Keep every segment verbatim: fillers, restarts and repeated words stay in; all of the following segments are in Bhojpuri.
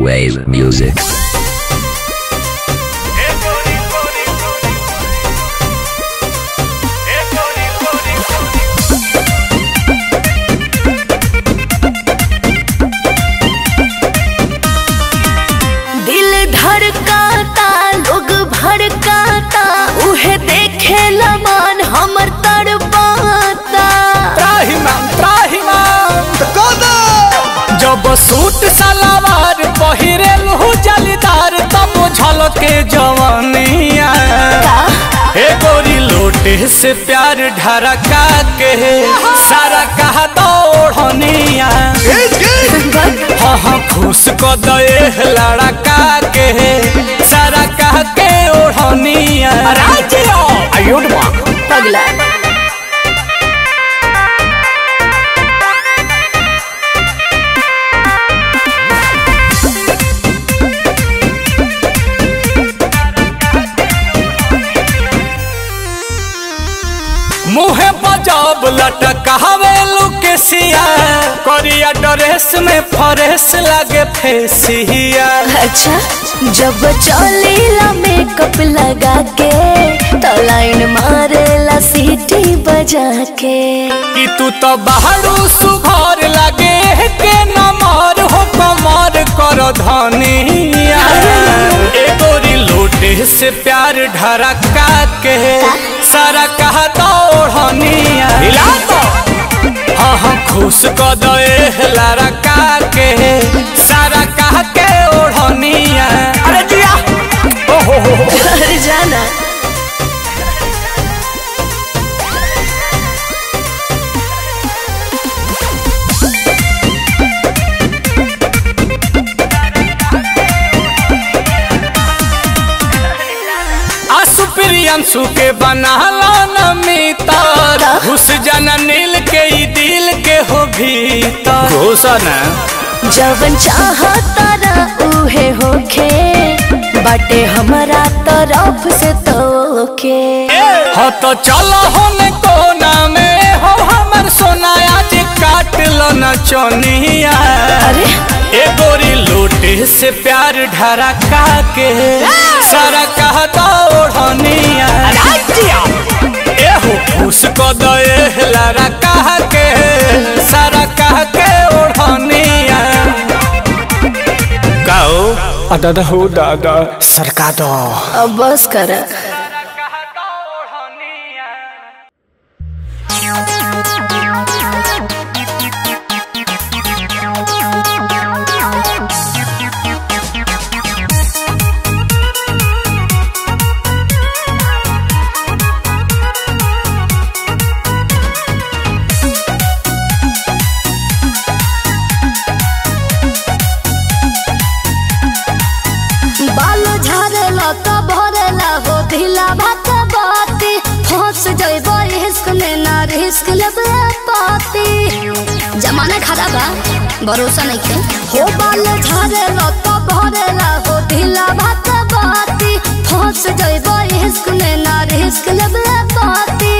Wave music. जब सूट सलवार पहिरेलहु जलीदार तब झलके जवानिया हे गोरी लोटे से प्यार ढरका के सारा कहा दौड़निया हाँ हाँ खुश को दे लड़का के सारा कह के ओढ़निया पगला मुहे बजाब लटकावे लुकेसिया करिया ड्रेस में फरेस लगे फेसिया। अच्छा जब चलेला मेकअप लगा के तो लाइन मारेला सीटी बजा के कि तू तो बाहरो सुघर लगे के नमर हो कमर कर धनिया ए गोरी लोटे से प्यार ढरका के सारा कहा दौड़निया हिला तो हाँ हाँ खुश को दे लड़का के सारा कहा के ओढ़निया अरे जिया ओहो अरे जाना प्रियंशु के बनाला नमितर घुस जाना नील के ई दिल के हो भीतर घोषणा जवन चाहता ना उहे होखे बाटे हमारा तरफ से तोके हो तो चलो होने कोना में हो हमर सोनाया जे काट लो न चोनिया अरे ए गोरी लोटे से प्यार ढरका के सारा कहा दौड़निया ए हो खुश को दे लड़का के सारा कह के ओढ़निया गाओ दादा हो दादा सरका दो अब बस कर रिस्क लेबे पाती जमाना खराब बा भरोसा नहीं के हो बाल झारे लत भरेला हो ढीला भात बाती फंस जइबो रिस्क में ना रिस्क लेबे पाती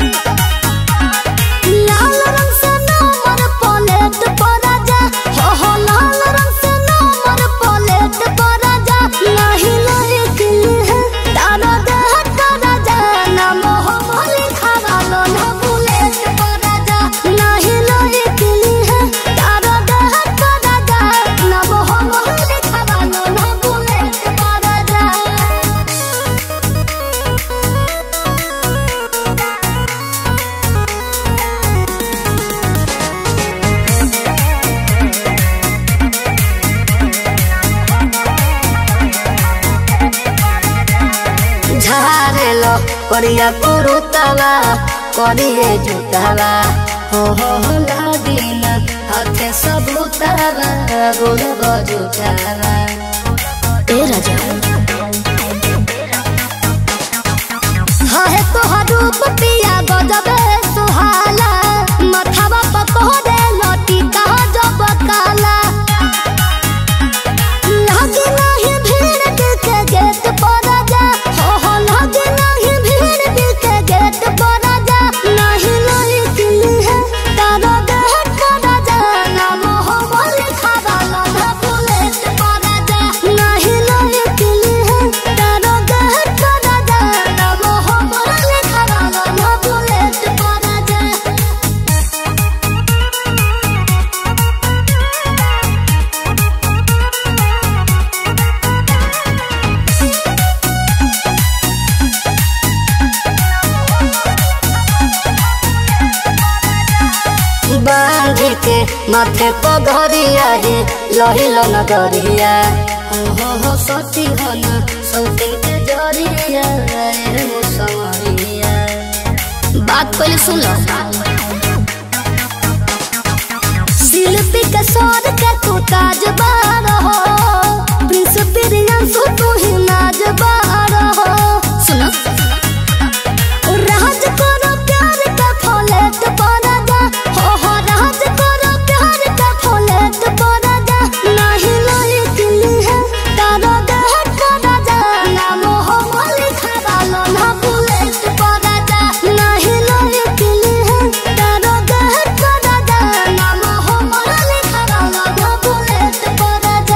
लाल रंग से नंबर प्लेट पर जा हो हो लाल रंग से नंबर प्लेट पर जा नहीं लायक है तारा दे कर जा ना मोह भली खा लो ना करिया कुरुतवा करिए जुतवा हो हो हो लागिन हाथे सबूतवा गोल बजुतवा ए राजा हाँ है तोहार रूप पिया गजबे सुहाला मथवा पकोड़े लटी कहा जब काला लागे नहीं भीड़ के गेट पर जा हो हो लागे माथे पगरिया है लहिल नगरिया हो हो सती हो ना सौतिन के जरिया रे मुसवरिया बात पहले सुन लो शिल्पी के सौर के तू ताज बार हो प्रिंस प्रियंसु तू ही नाज बार हो सुनो राज करो प्यार का फलेट परागा हो हो राज करो प्यार का फलेट परागा नहीं लाई दिल है तारो देह परागा नाम हो लिखा डालो ना बुलेट परागा नहीं लाई दिल है तारो देह परागा नाम हो लिखा डालो ना बुलेट परागा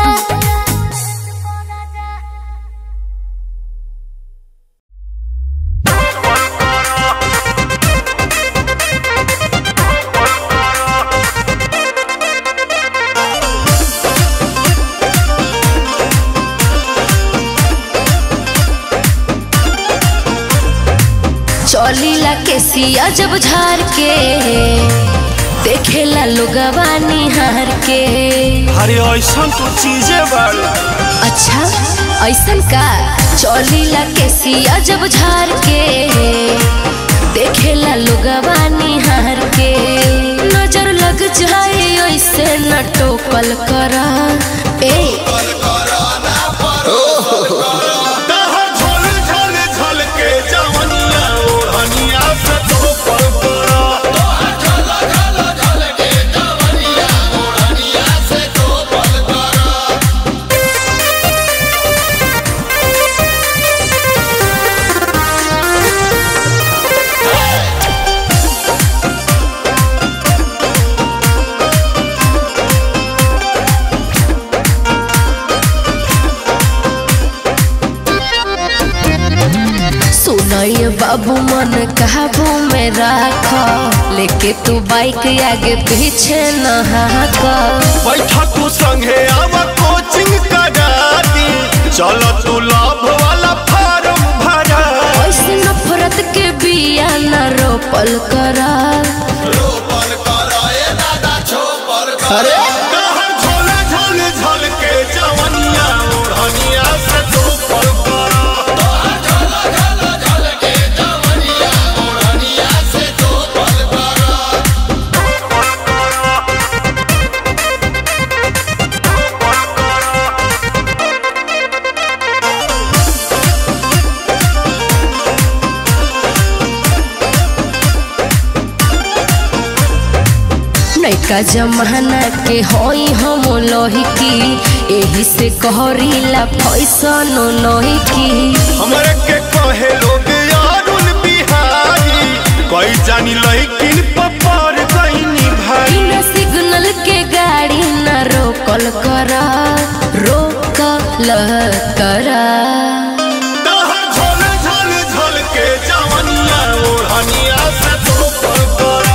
चौलीला के सिया जब झार के देखेला लोगवा निहार के अरे ऐसा तो चीजें बाड़ी अच्छा ऐसन का चौलीला के सिया जब झार के देखेला लोगवा निहार के नजर लग जाए ऐसे न टोकल करा ए बाबू मन काबू में राख लेके तू बाइक आगे पीछे न हाक बैठा तू संगे आवा कोचिंग कराती चलो तू लाभ वाला फार्म भरा ऐसे नफरत के बिया न रोपल करा रोपल करा ए दादा छोपल करा कहर झोले झोले झल के जवनिया ओढ़निया से छोपल करा नैका जमाना के होई हम लोही की एही से कहरीला फैसन लोही की हमरे के कहे लोग यारुल बिहारी कोई जानी लइकिन पपर गईनी भाई बिना सिग्नल के गाड़ी न रोकल करा रोकल करा झोले झोले झोल के जवनिया ओढ़निया से छोपल करा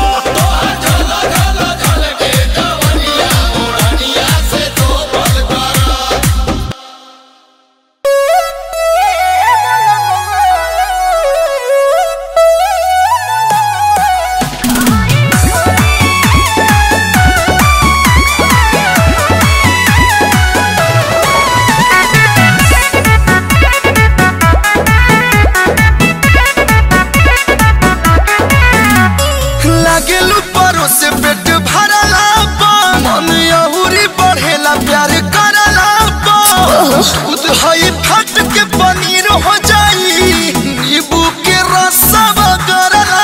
फट के पनीर हो जाई नींबू के रसा वगैरह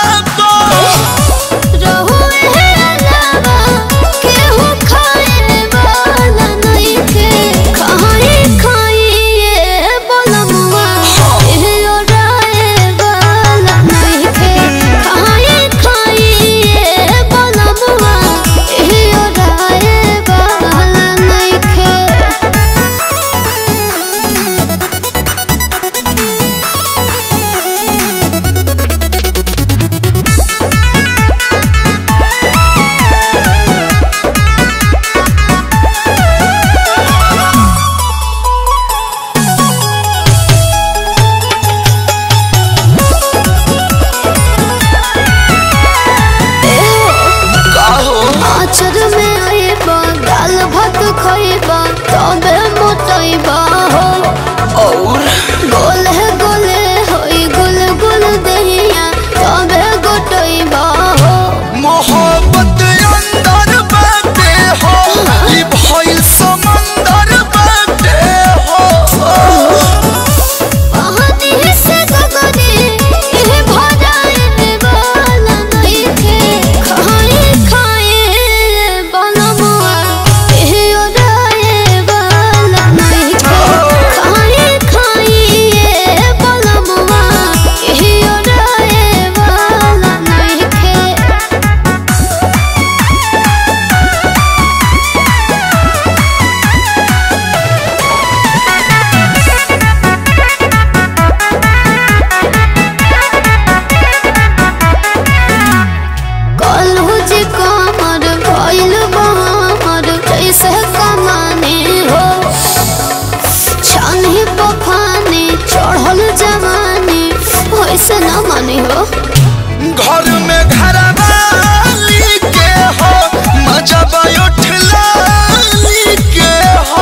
घर में घरवाली के हो मजा उठलाली के हो।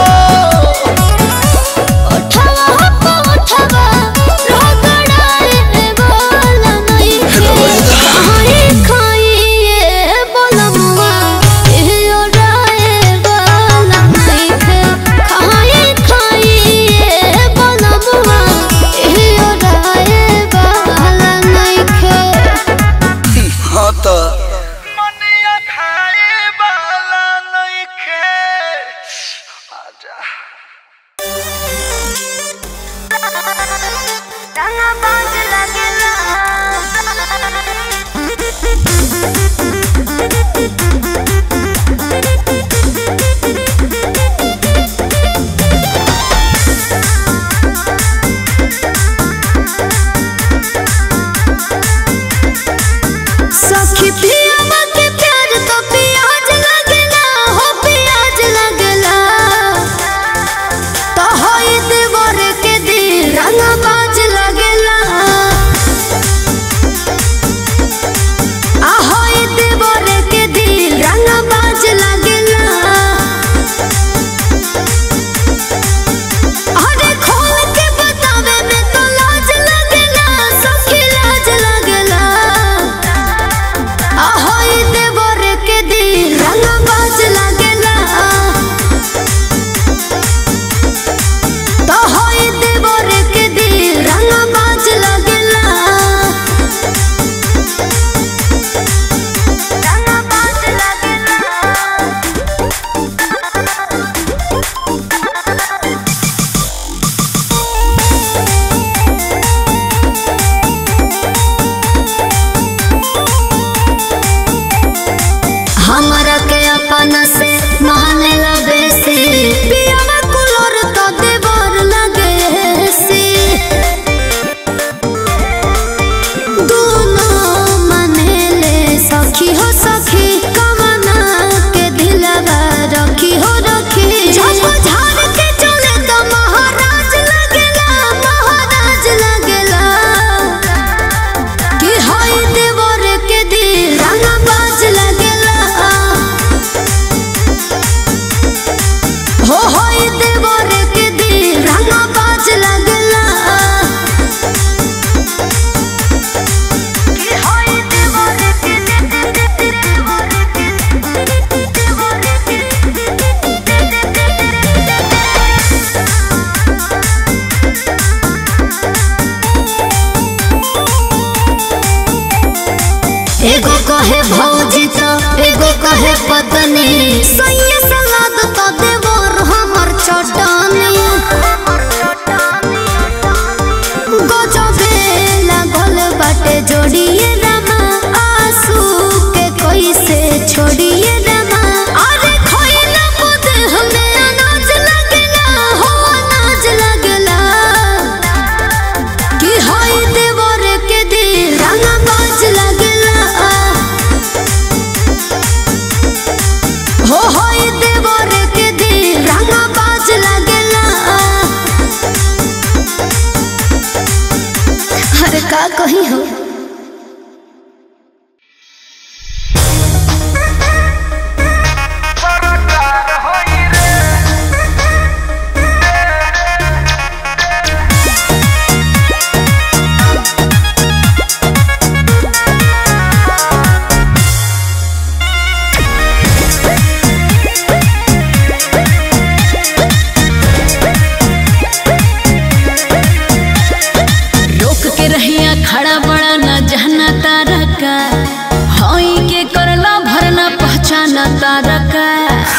उठवा उठवा रगड़ाए वाला नहीं खाई खाई ये बोलमुआ ये ओराए वाला नहीं खाई खाई ये बोलमुआ ये ओराए वाला नहीं हाँ तो सखी पियावा के प्यार तो प्याज लगेला हो प्याज लगेला तो होई देवर के दिल रंगा बाज लगेला आ होई देवर के दिल रंगा बाज लगेला। अरे खोल के बतावे में तो लाज लगेला सखी लाज लगेला। ahoy देवर के दिल रंगा बाज लगेला तो होई देवर के दिल रंगा बाज लगेला रंगा बाज लगेला। हमरा के अपना से माने लगे से पियावा कुलोर तो देवर लगे से दोनों माने ले सखी हो सखी कमना के दिलवा रखी हो रखी जब झाड़ के चले तो महाराज लगेला महाराज लगेला कि होई देवर के दिल रंगा बाज लगेला हो होई देवर के दिल रंगा बाज लगेला कि होई देवर के एगो कहे भौजी तो एगो कहे पत्नी सैया सलाद तो देवर हमर चटनी गजबे लागल बाटे जोड़िए रामा आंसू के कैसे छोड़िए रामा। अरे खोइला मुद हमें अनाज लगेला हो अनाज लगेला कि होई देवर के दिल रंगा बाज लगेला हो होई देवर के दिल रंगा बाज लगेला। अरे का कही हो रोक के रहिया खड़ा बड़ा न जहना तारा का हई के करला भरना पहचाना तारा का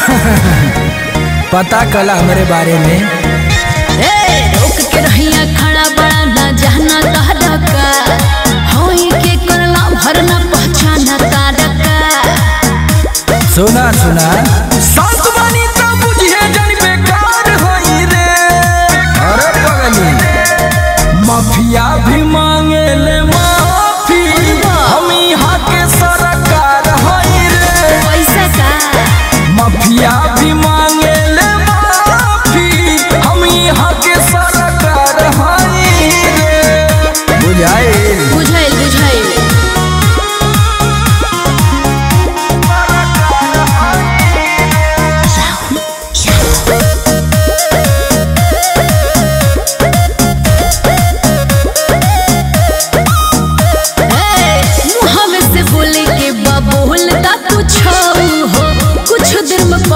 पता कला हमारे बारे में। ए रोक के रहिया खड़ा बड़ा न जहना तारा का हई के करला भरना पहचाना तारा का। सुना सुना संत बनी तो बुझे जन बेकार होई रे। अरे पगली माफिया भी मांगे ले माफी हम यहाँ के सरकार होई रे। पैसा का माफिया भी मांगे ले माफी हम यहाँ के सरकार होई रे। बुझाइल बुझाइल बुझाइल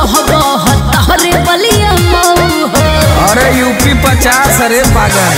गह गह तहरे बलिया मऊ हो। अरे यूपी पचास अरे पागल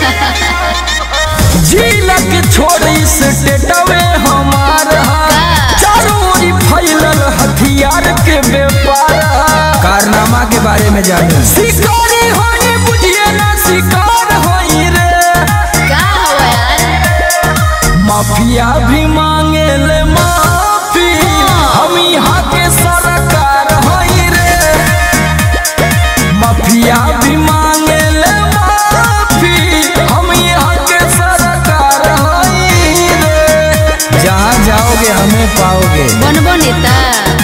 जिला के छोड़ी स्टेटवे हमार चारों ओरी फैलल हथियार के व्यापार। कारनामा के बारे में जाने शिकारी होई बुझिए ना शिकार होई रे। का हुआ यार? माफिया भी मांगे ले माफी हम यहाँ के सरकार होई रे। माफिया भी मांगे ले माफी हम यहाँ के सरकार होई रे। जहाँ जाओगे हमें पाओगे। बनबो नेता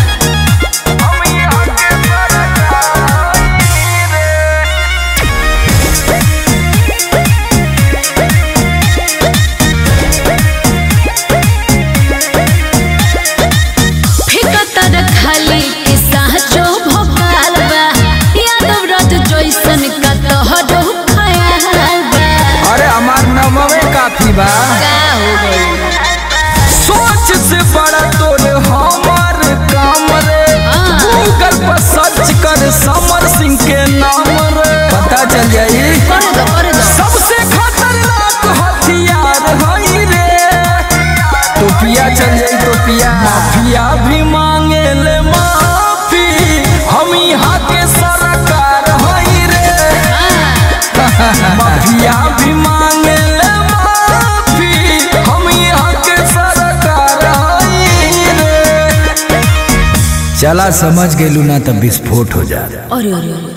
खाली किस्सा जो भोकाल बा यादव राज जैसन का तोहरो ख्याल बा। अरे हमार नमवे काफी बा। का हो गई सोच से बड़ा तोरे हमार काम रे। गूगल पर सर्च कर समर सिंह के नाम रे पता चल जाई। कर दो कर दो सबसे खतरनाक हथियार हई रे। टोपिया चल जाई टोपिया। माफिया भी मांगे ले माफी हम यहाँ के सरकार हई रे। माफिया भी मांगे ले माफी हम यहाँ के सरकार हई रे। चला समझ गेलू ना तब विस्फोट हो जा। अरे अरे अरे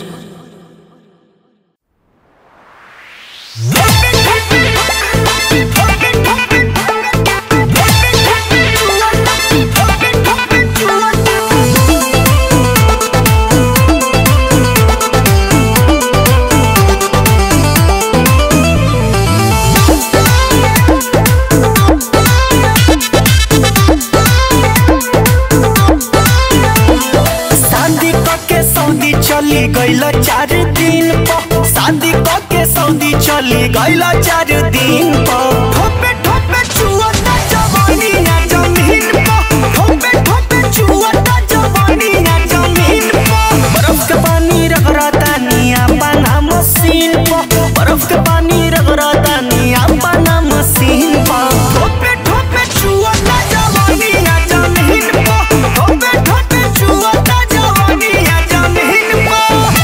चली गईला चार दिन पर शादी के सऊदी चली गईला चार दिन पर। ठोपे ठोपे चुअता जवानी ना जमीन पर। ठोपे ठोपे चुअता जवानी ना जमीन पर। बर्फ के पानी रगड़ता निया पाना मशीन पर। बर्फ के पानी रगड़ता निया पाना मशीन पर। ठोपे ठोपे चुअता जवानी ना जमीन पर। ठोपे ठोपे चुअता जवानी ना जमीन पर।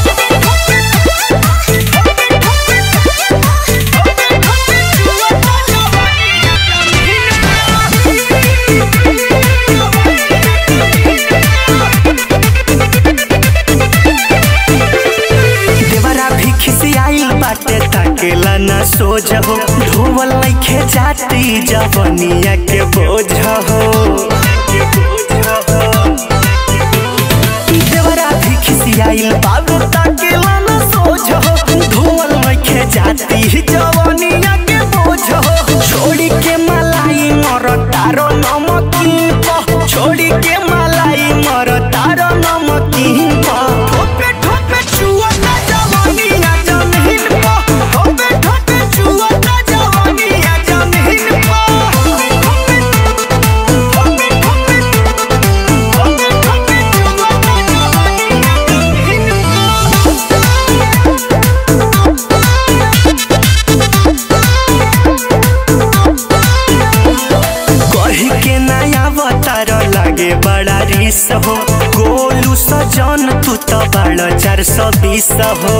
ताकेला ना सोच हो ढोवल नइखे जाती जवनिया के बोझ हो। देवरा भी खिसियाइल बाबू ताकेला ना सोच हो ढोवल नइखे जाती जवनिया के बोझ हो। छोड़ी के मलाई मर तारो नमकीन पर। छोड़ी के मलाई मर तारो नमकीन पर। ठोपे ठोपे चुअता जवानी ना जमीन पर। ठोपे ठोपे चुअता जवानी ना जमीन पर। ठोपे ठोपे ठोपे ठोपे ठोपे चुअता जवानी ना जमीन पर। कही के नया अवतार लागे बड़ा रिस हो। गोलू सजन तू तो बड़ा चार सौ बीस हो।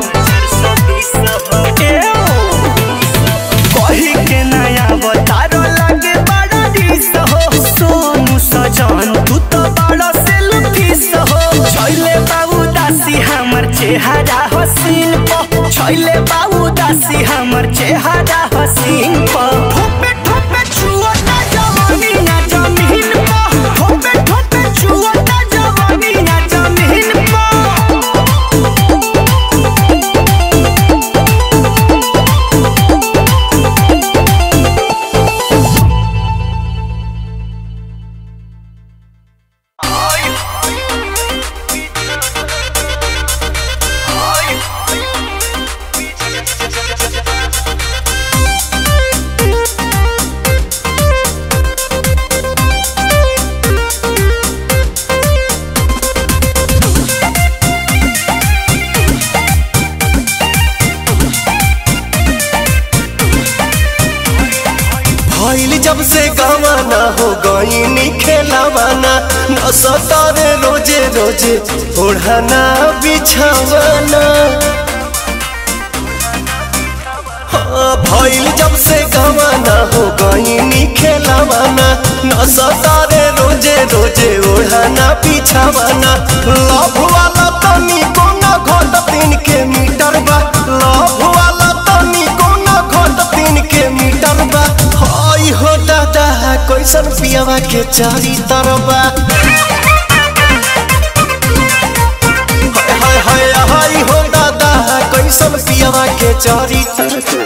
कही के नया अवतार लागे बड़ा रिस हो। सोनू सजन तू तो बड़ा सेल्फिश हो। छैले बाबू दासी हमर चेहरा हसीन पर। छैले बाबू दासी हमर चेहरा हसीन पर। ठोपे ठोपे छुअता जवानी ना जमीन पर। ठोपे ठोपे छुअता जवानी ना जमीन पर। गवाना हो गईनी खेलावाना न सतारे रोजे रोजे ओढ़ाना बिछावाना। हाँ भइल जब से गवाना हो गईनी खेलावाना न सतारे रोजे रोजे ओढ़ाना बिछावाना। लव वाला तनी कोना घोट तीन के मीटर बा, लव वाला तनी कोना घोट तीन के मीटर बा। हाय हो दादा कैसन पियावा के चारी तरबा, हाय हाय हाय हो दादा कैसन पियावा के चारी तरबा।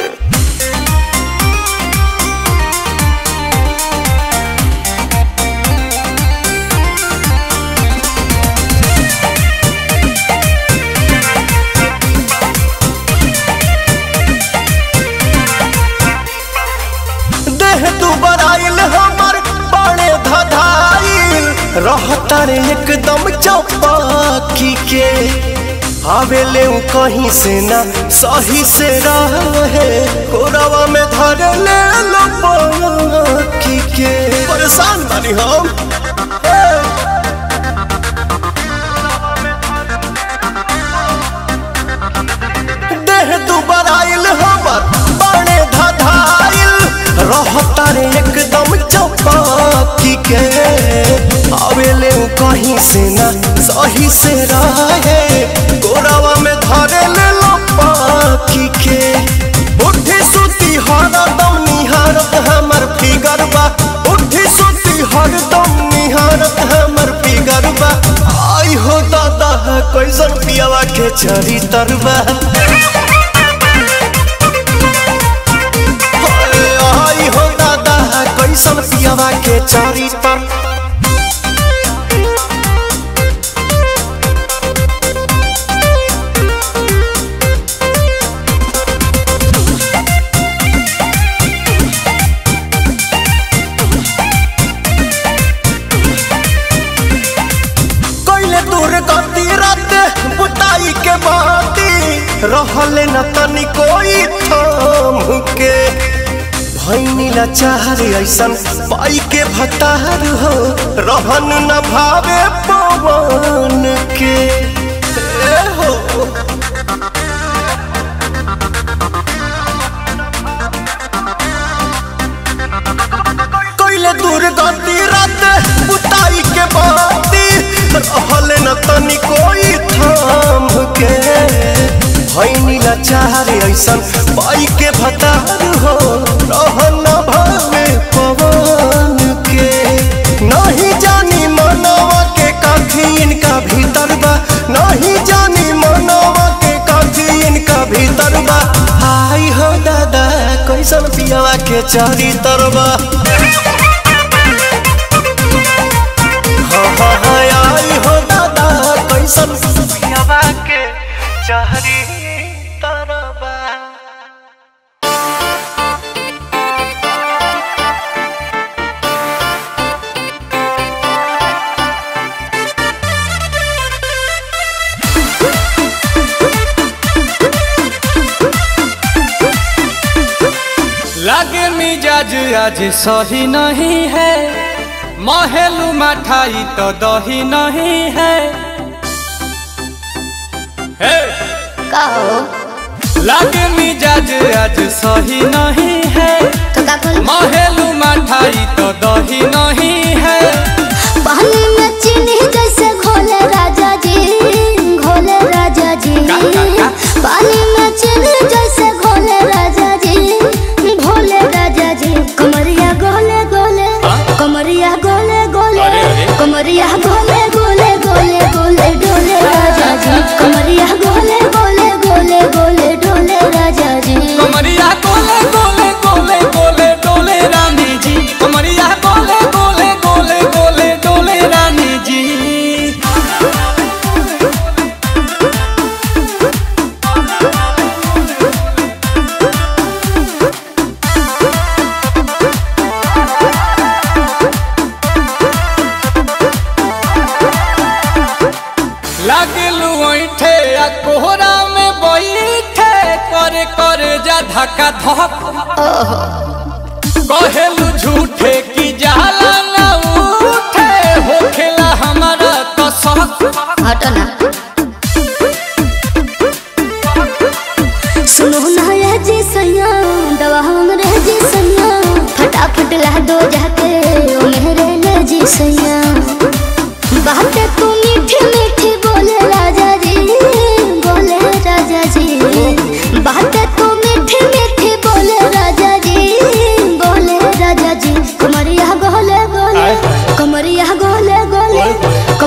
तू बराइल हमर बड़े धधाइल रहता रे एकदम चौपाकी के। आवेले उ कहीं से ना सही से रहे कोरावा में धर ले लो पाकी के। परेशान बानी हम देह तू बराइल हमर बड़े धधाइल रहता रे एकदम चौपाकी के। आवेले उ कहीं से ना सही से रहे गोरावा में धरे ले लो पाकी के। उठी सुती हरदम निहारत हमर फिगर बा, उठी सुती हरदम निहारत हमर फिगर बा। आई हो दादा कैसन पियावा के चरी तरबा, कैसन पियावा के चारी तर। कैले दूर गति रात बुताई के बाती रहले न तनी कोई थाम के। भैनी लाचार ऐसन पाई के भतार हो रहन न भावे पवन के। ए हो कैले दूर गति रात बुताई के बाती रहले न तनी कोई थाम के। भैनी लाचार ऐसन पाई के भतार हो रहन भावे पवन के। नहीं जानी मनवा के काठी इनका भीतर बा, नहीं जानी मनवा के काठी इनका भीतर बा। हाय हो दादा कैसन पियावा के चारी तरबा, हाँ हाँ हाँ आई हो दादा कैसन पियावा के चारी तरबा। लागे मिजाज आज सही नहीं है, महलू मठाई तो दही नहीं है। हे कहो लागे मिजाज आज सही नहीं है, तो का बोल महलू मठाई तो दही नहीं है। पानी में चीनी जैसे घोले राजा जी, घोले राजा जी। का, का, का? पानी में चीनी जैसे घोले राजा जी, घोले राजा जी। कमरिया गोले गोले, कमरिया गोले गोले, अरे, अरे। कमरिया गोले गोले गोले गोले डोले राजा जी। कमरिया गोले गोले गोले गोले डोले राजा जी। कमरिया गोले गोले गोले गोले डोले रानी जी, कमरिया गोले गोले गोले गोले डोले रानी जी। लागलू ऐठे आ कोहरा में बैठे करे करे जा धक्का धक। कहेलू झूठे की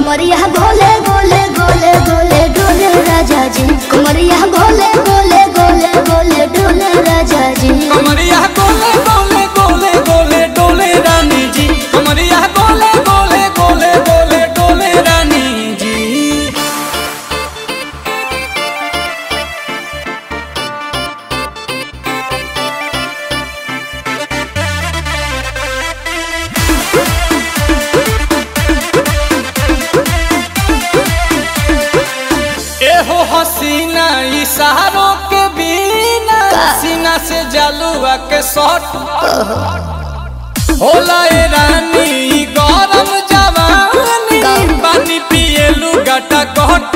कमरिया गोले गोले गोले गोले डोले राजा जी कमरिया गोले गोले गोले गोले डोले राजा जी कमरिया गोले गोले गोले गोले डोले रानी जी कमरिया गोले गोले गोले गोले डोले रानी जी। एहो हसीना इशारों के बिना सीना से जलुआ के शॉट होला ए रानी गरम जवानी पानी पिए लुगाटा कट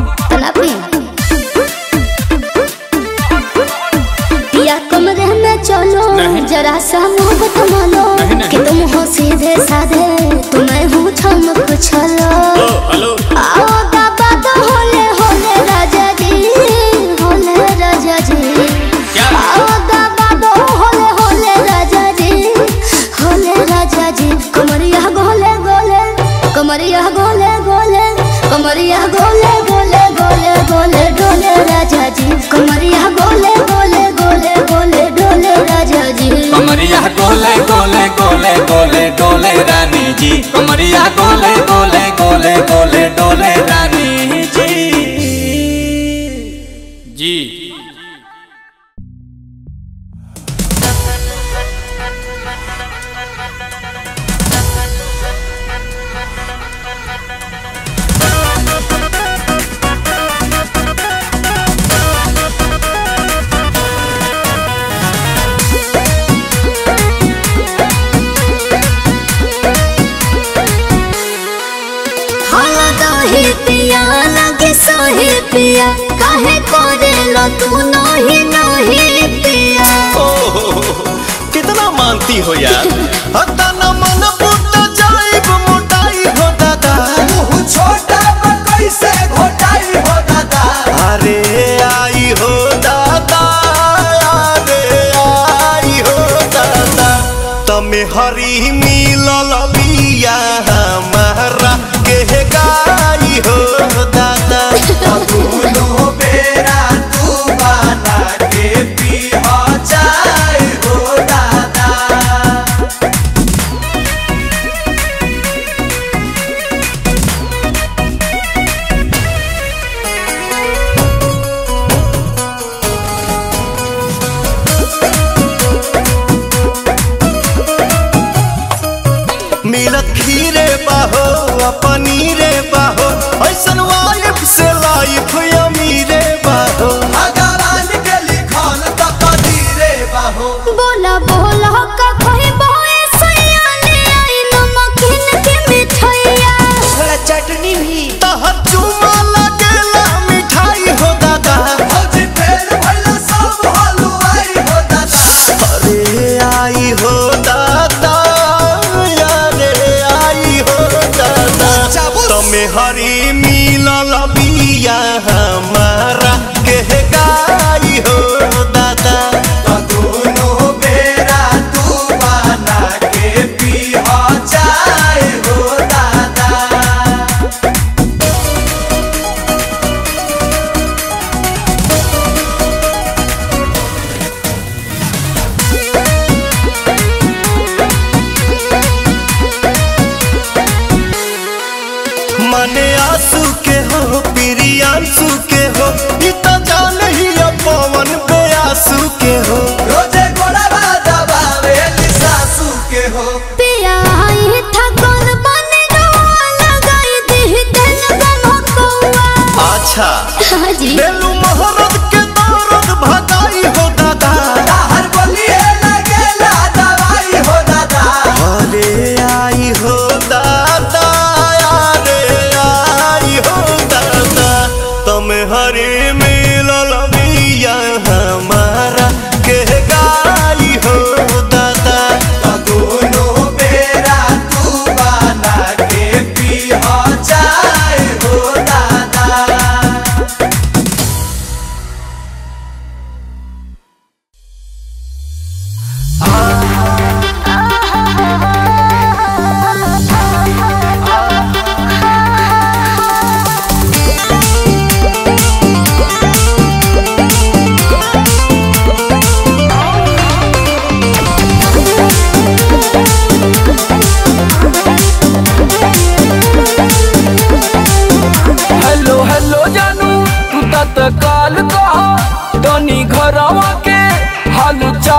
पिया कमरे में चलो जरा सा मोहब्बत मानो कि तुम हो सीधे साधे तुम्हें हूँ छमक छलो आओ दादा तो होले होले राजा जी होले राजा जी आओ दादा तो होले होले राजा जी होले राजा जी कमरिया गोले गोले कमरिया गोले गोले कमरिया गोले गोले गोले गोले डोले राजा जी कमरिया गोले गोले गोले गोले डोले राजा जी कमरिया गोले गोले गोले गोले डोले रानी जी कमरिया गोले गोले गोले गोले डोले रानी जी जी। पिया लगे सोहे पिया काहे करे लो तू नहीं नहीं पिया कितना मानती हो यार हता न मन पुट जाइब मोटाई हो दादा छोटा कैसे घोटाई हो दादा अरे आई हो दादा अरे आई हो दादा तमे हरी मिलल लिया हमारा के गाई हो दादा दोनों बेरा तू बना के पी हो जाए हो दादा। मिलत खीरे बाहो पनीरे बाहो ऐसन वाइफ से लाइफ अमीरे बाहो भगवान के लिखल त कदीरे बाहो बोला बोला का कोई बोए सयाने आई नमकीन के मिठाइया थोड़ा चटनी भी तह चुमा लगेला मिठाई हो दादा भौजी फेर भइला सब हलवाई हो दादा अरे आई हो दादा तमे हरी मिलल बिया हमारा के गाई हो दादा दोनों बेरा तू बना के पी हो जाए हो दादा। मने आंसू के हो प्रियांशु के हो इतना जान ही पवन बेआसू के हो रोजे गोड़वा दबावे सासू के हो पिया आई था कौन बने रोआ लगाई दी दिल गमकौआ अच्छा हाँ जी बेलू मोहरत के दर्द भगाई हो दादा हर बोलिए लगेला दवाई हो दादा अरे आई हो दादा अरे आई हो दादा तम हरे में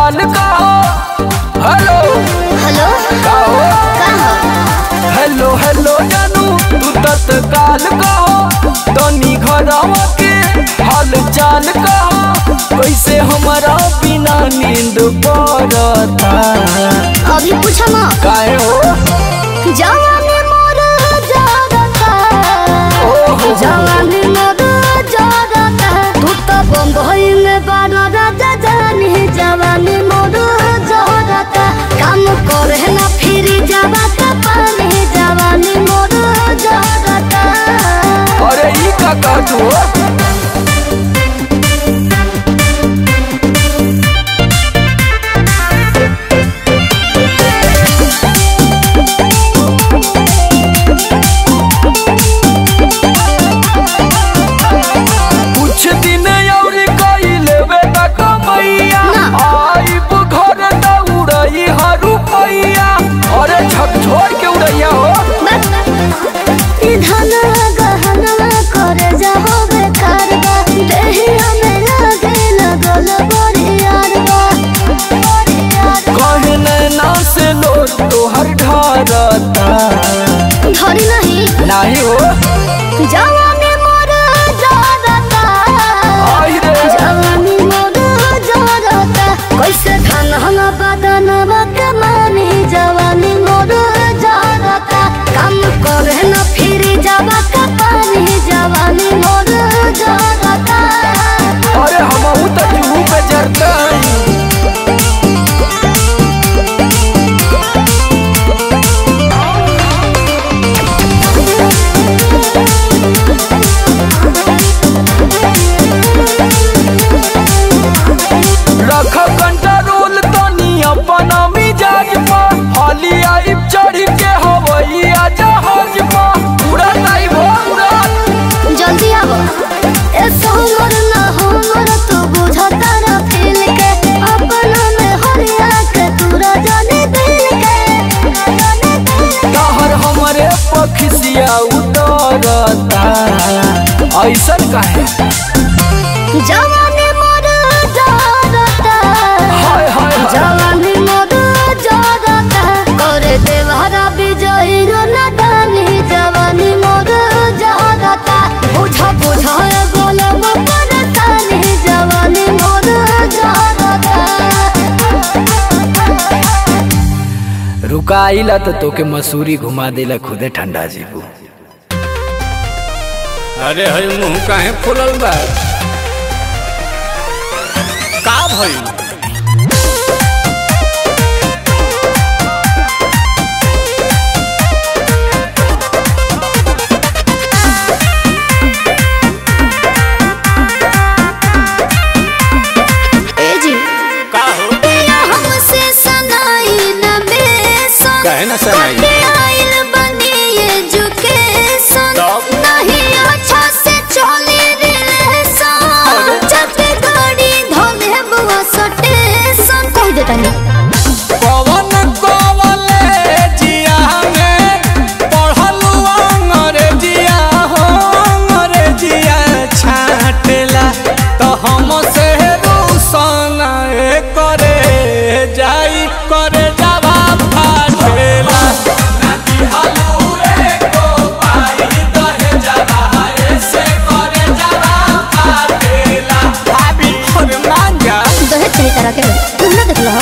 चाल का हो। हेलो हेलो का हो। कहाँ हेलो हेलो जानू तू तत्काल का हो। तनी घरवा के हाल चाल का हो। कैसे हमारा बिना नींद पड़ता। अभी पूछा ना काहे हो। जवानी मोर जागता जवानी मोर जागता तू तो बम्बई में बड़ा राजा जानी जवानी मोर जागता काम करे ना फिर जावा का पानी जवानी मोर जागता। अरे ई का कहतू हो। छोड़ के उड़ैया हो। धन गहना करे जाओ बेकार बा देही हमें लगे लगल बरियार बा कहे नैना से लोग तोहर ढारता। धरी नहीं नहीं हो। जवानी मोर जारता आई रे जवानी मोर जारता कैसे धन हम बदन बकमानी जवानी मोर जारता काम करे ना फिर जावा का पानी जवानी मोर जारता। अरे हमहू तो जुहू पे जरता। रख कंट्रोल तनी अपना मिजाज पर। हाली आई चढ़ के हवैया जहाज पर उड़ा नहीं हो उड़ा। जल्दी आवो ए सोमर ना हमर तू बुझता ना फील के अपना में हरिया के तूरा जाने दिल के जाने दिल तहर हमरे पखिसिया उतरता। ऐसन काहे। जवानी मोर जारता हाय हाय हाय। जवानी मोर जारता करे देवहरा विजयी रो नदानी जवानी मोर जारता बुझा बुझा गोलम परतानी जवानी मोर जारता। रुकाइला तो तोके मसूरी घुमा देला खुदे ठंडा जीबू। अरे हई मुंह काहे फुलल बा का भइल। ए जी का हो तेरा हमसे सनाई न बेसन काहे ना सनाई। कटे आइल बनी एजुकेशन तब? नहीं अच्छा से चले रिलेशन जब गाड़ी धोले बुआ स्टेशन कह देता नहीं पवन कॉलेजिया में पढ़लू अंग्रेजिया हो अंग्रेजिया छाटेला तो हम से रूसन करे जाई करे जावा फाटेला। अरे मान जा दहेज तेरी तरह के तुम ना देख लो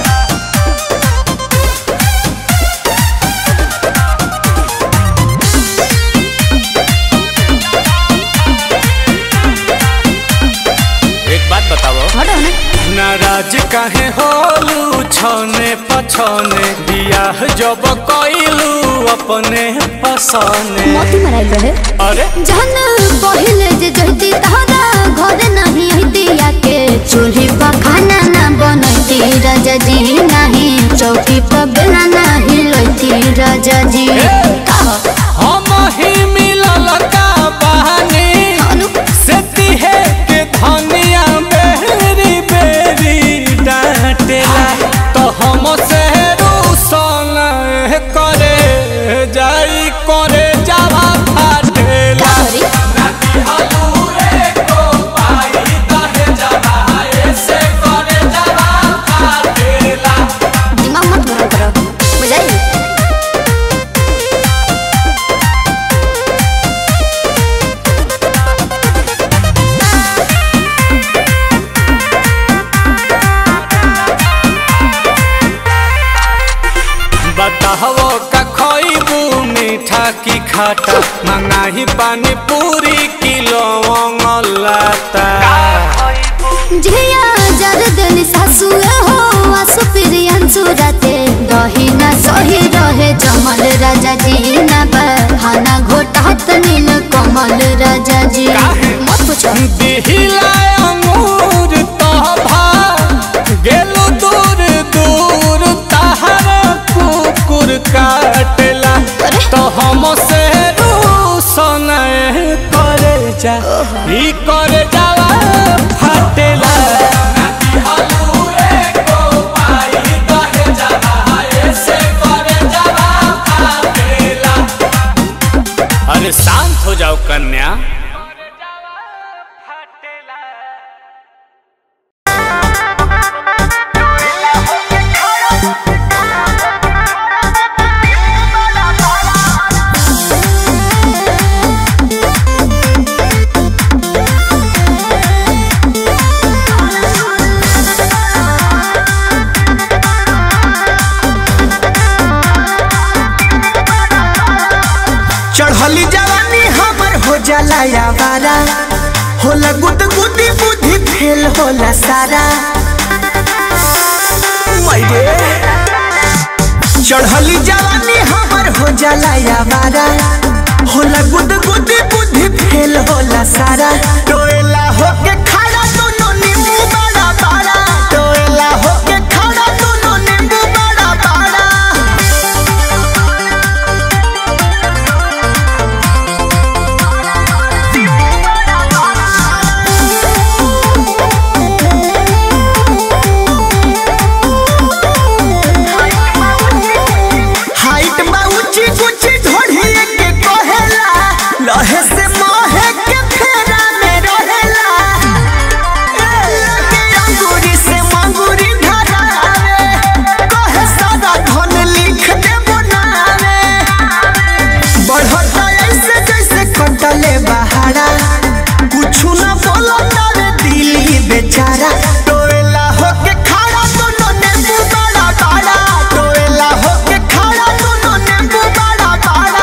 एक बात बताओ हटो ना नाराज काहे होलू छने पछने बियाह जब कइलू अपने पसने। मोती मराइल रहे अरे जहन पहिले जे जहती तहरा घर नहीं हती के चूल्ही पर खाना ना बनती राजा जी नहीं चौकी पर बेला नहीं लती राजा जी हम ही मिलल का बहानी से तिहे के धनिया बेरी बेरी डांटेला तो हम से रूसन करे जाई करे जावा फाटेला। का मीठा की खाटा मंगाही पानी पूरी किलो लाता झिया जरदन सासु हो आसु प्रियंसु राते दही ना सही रहे जमल राजा जी ना बहाना घोटात नील कमल राजा जी मत पूछो दिहिला अंगूर तो भा गेलो दूर दूर तहरा कुकुर काटला तो हम से रूसन करे जा ई करे जावा फाटेला अरे शांत हो जाओ कन्या। चढ़ली जवानी हमर हो जाला यावारा होला गुद गुदी बुद्धि फेल होला सारा मायरे चढ़ली जवानी हमर हो जाला यावारा होला गुद गुदी बुद्धि फेल होला सारा टोएला होके खड़ा दोनों नींबू बड़ा बड़ा टोएला होके खड़ा दोनों नींबू बड़ा बड़ा लहे से मोहे के फेरा में रहेला लगे अंगूरी से मंगूरी धरावे कहे सादा धन लिख दे बनावे बढ़ता ऐसे जैसे कटले बहारा कुछु ना बोलता रे दिल ही बेचारा टोएला होके खड़ा दोनों नींबू बड़ा बड़ा टोएला होके खड़ा दोनों नींबू बड़ा बड़ा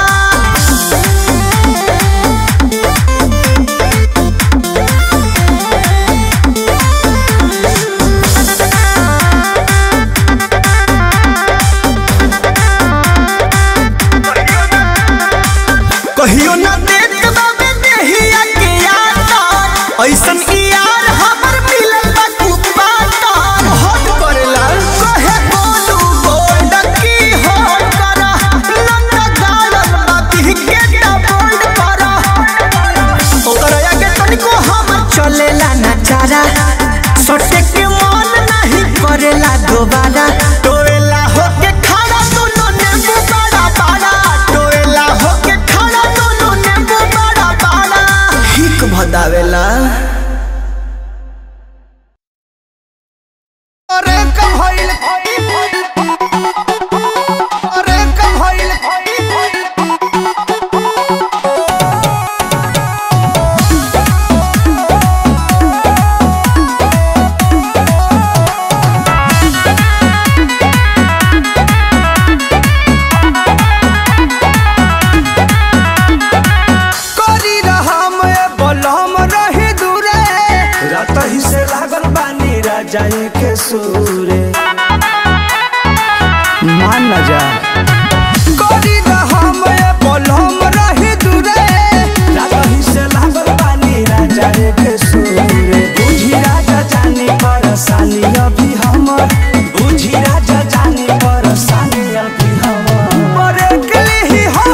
कहियो ना देख बाबे देहिया के यार ऐसन यार हमर मिलल बा कुपाता हट करेला कहे बोलू बोल की हो करा लंगा गालन बाती के ता बोल्ड करा ओकरा आगे तनिको हम चलेला ना चारा सटे के मन नहीं करेला दोबारा टोएला होके खड़ा दोनों नींबू बड़ा बड़ा टोएला होके खड़ा दोनों नींबू बड़ा बड़ा हिक भदावेला अरे कब होइल अरे कब होइल करी रहम ए बलम रही दूरे रात ही से लागल बानी राजा के सूरे मान न जा करी रहम ए बलम रही दूरे रात ही से लागल बानी राजा के सूरे बुझी राजा जाने परेशानी अभी हमर बुझी राजा जाने परेशानी अभी हमर मरे के लिए हो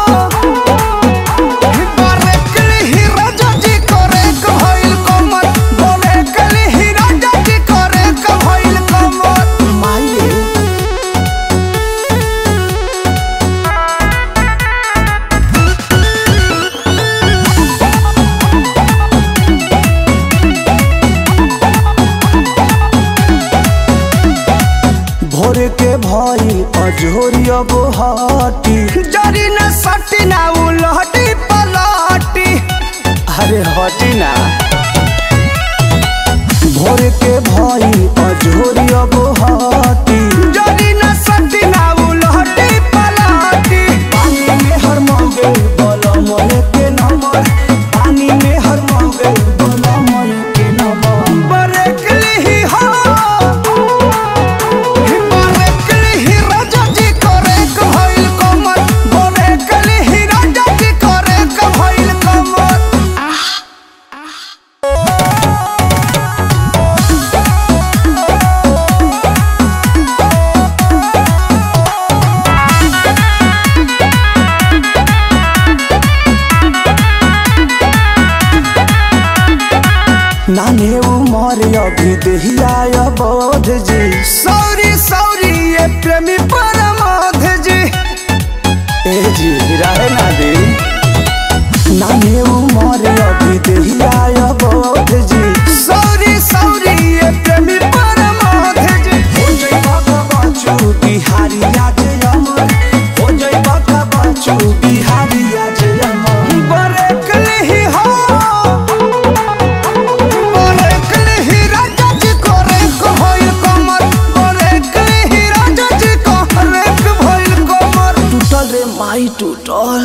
भोर के भाई अजोरिया बोहाटी जरी न सटी ना उलहटी पलाटी अरे हटी ना भोर के भाई अजोरिया बोहाटी जरी न सटी ना उलहटी पलाटी पानी में हर नाने उमर अभी दहिया बोध जी सौरी सौरी ये प्रेमी परमाध जी ए जी रहे ना दे नाने उमर अभी दहिया बोध जी सौरी सौरी ये प्रेमी परमाध जी हो जाई बाबा बाचू बिहारी आज अमर हो जाई बाबा बाचू बिहारी आज अमर बरकले ही हो माई टूटल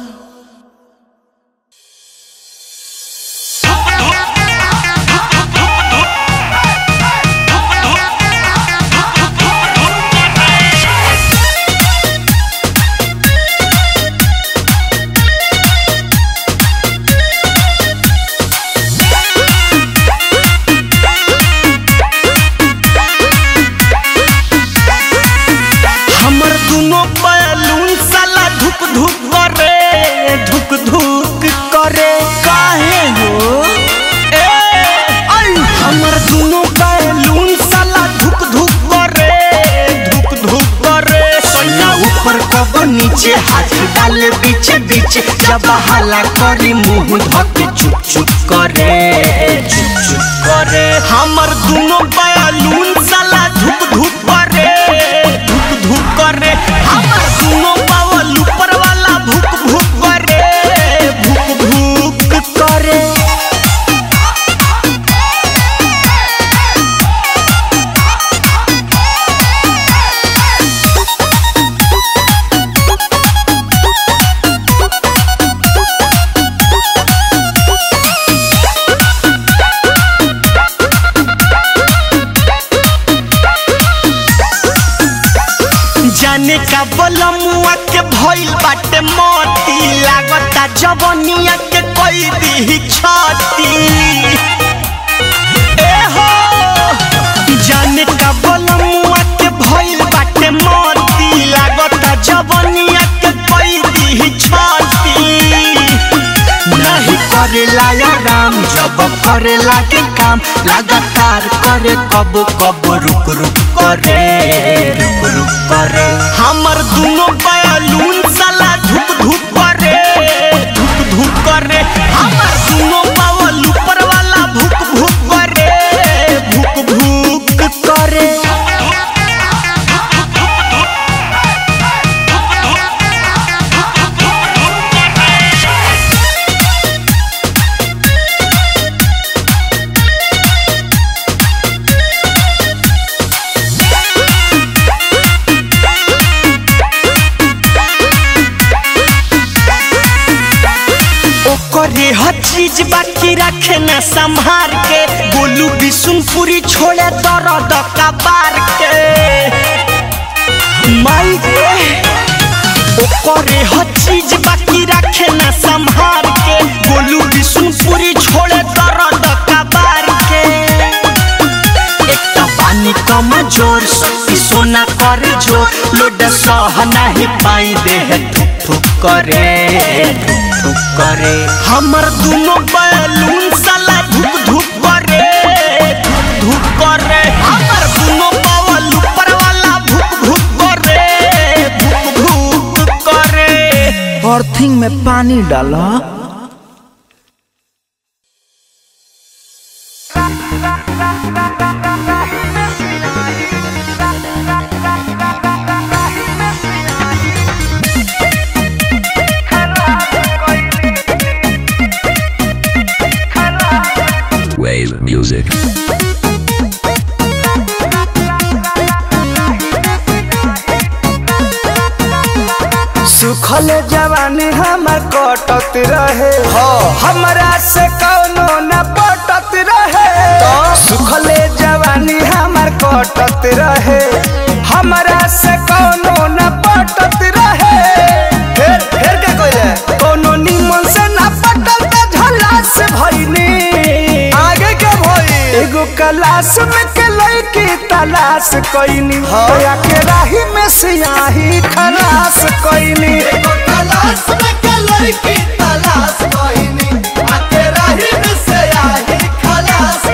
हमर दोनों बैलून साला धुक धुक करे धुक धुक करे काहे हो ए आई हमर दोनों बैलून साला धुक धुक करे धुक धुक करे सोना ऊपर कब नीचे हाथ डाले बीच बीच जब हल्ला करी मुंह धके चुप चुप करे चुप चुप करे हमर दोनों बैलून साला धुक धुक करे धुक धुक करे हमर दोनों पावल ऊपर वाला भुक भुक करे भुक भुक करे जाने का बलमुआ के भइल बाटे मोती लागता जवनिया के कोई दी छाती ए हो जाने का बलमुआ के भइल बाटे मोती लागता जवनिया के कोई दी छाती नहीं करेला आराम जब करेला के काम लगातार करे कब कब रुक रुक करे रुक रुक करे हमर दोनों बैलून साला धुक धुक करे धुक धुक करे हमर दोनों पावल ऊपर वाला भुक भुक करे भुक भुक करे करे हर चीज बाकी रखे न संभार के बोलू बिशुनपुरी छोड़े दर्द कबार के माई के ओ करे हर चीज बाकी रखे न संभार के बोलू बिशुनपुरी छोड़े दर्द कबार के एक तो पानी कम जोर शक्ति सोना करे जोर लोड सह नहीं पाई देह ठुक ठुक करे ठुक ठुक करे हमर दोनों बैलून साला धुक धुक करे धुक धुक करे हमर दोनों पावल ऊपर वाला भुक भुक करे भुक भुक करे अर्थिंग में पानी डाला Wave music. सुखल जवानी हमर कटत रहे हमरा से कौनो न पटत रहे सुखल जवानी हमर कटत रहे हमरा से कौनो न पटत रहे फिर फिर के कोइले कोनो निमन से न पटल त झला से भइनी आगे के भई एगो क्लास में के लड़की तलाश कइनी होया के राही में सियाही खलास कइनी एगो क्लास में के लड़की तलाश कइनी आके राही में सियाही खलास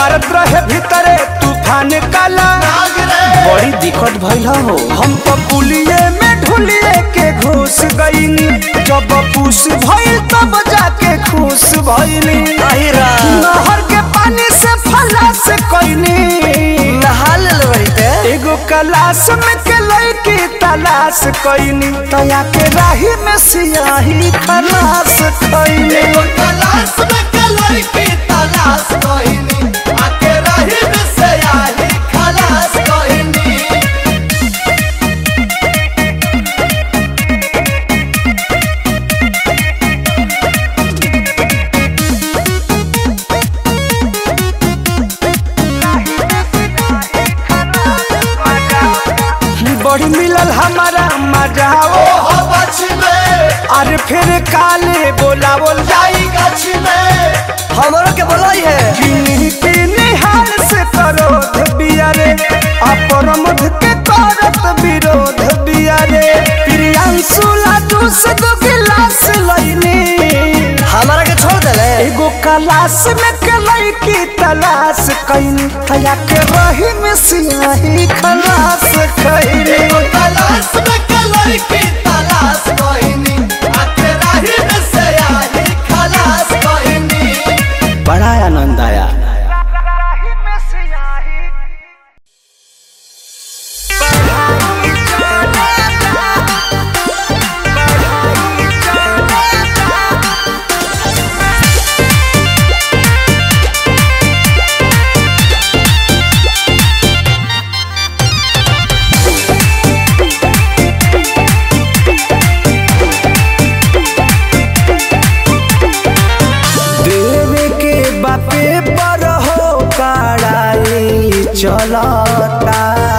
मारत रहे भीतरे तूफान काला बड़ी दिक्कत भइल हो। हम तो पुलिये में ढुलिए के घुस गईनी, जब पूस भइल तब जाके खुश भइनी। नहर के पानी से फलास कईनी, नहा ले बड़ीते एगो कलाश में के लईकी तलाश कईनी, तया के राही में सियाही खलास कईनी। एगो कलाश में के लईकी तलाश कईनी, आके राही में सियाही खलास कईनी। बड़ी मिलल हमारा मजा ओ बच में, अरे फिर काले बोलावल जाई गछ में, हमरो के बोलाई है। किन्हीं किन्हीं हाल से करोध बियारे, अपरमध के करत विरोध बियारे। प्रियांशु लाडू से दो गिलास लईनी, हमारा के छोड़ देले एगो कलाश में के लईकी तलाश कईनी, तया के रही में सियाही खलास कईनी। एगो कलाश में के लईकी तलाश कईनी, आके राही में सियाही खलास कईनी। बड़ा आनंद आया। चलता